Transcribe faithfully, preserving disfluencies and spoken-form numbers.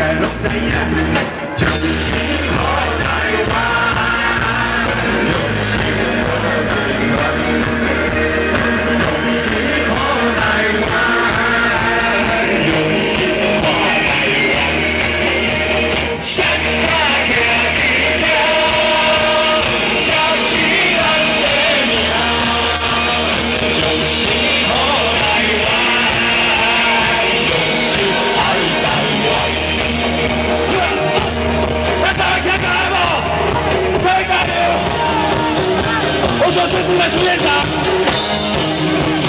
界拢知影，就是好台湾，就是好台湾，就是好台湾，就是好台湾。山卡徛伫这，才是咱的命，就是好台湾，就是爱台湾。咱大家听起来无？可以加油！我说这次来出现场。